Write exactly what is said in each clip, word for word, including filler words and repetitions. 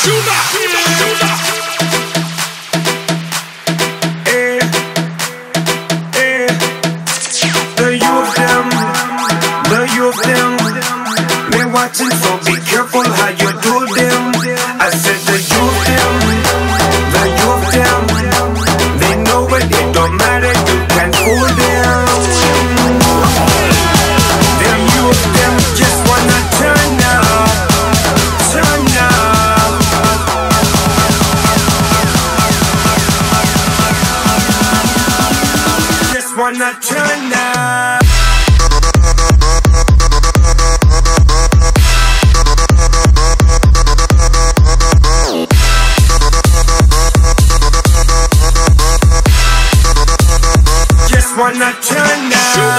Eh, eh, the youth them, the youth them, they watching, so be careful how you do them. I said the youth them, the youth them, they know it, it don't matter, you can fool them. Them youth them just wanna turn up, turn up. Just wanna turn up. Just wanna turn up.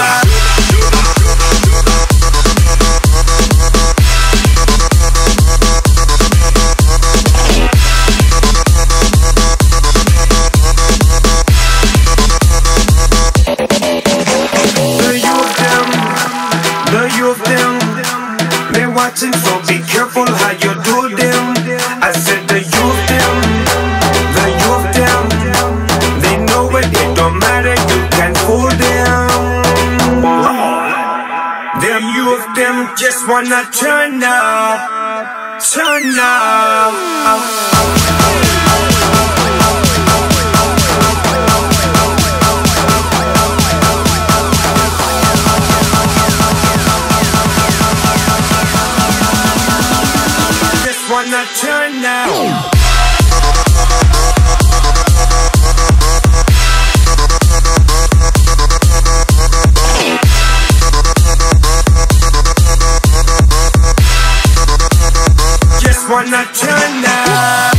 They watching, so be careful how you do them. I said the youth them, the youth them, they know it, it don't matter, you can fool them. Them youth them just wanna turn up, turn up. Wanna turn now. Just wanna turn now.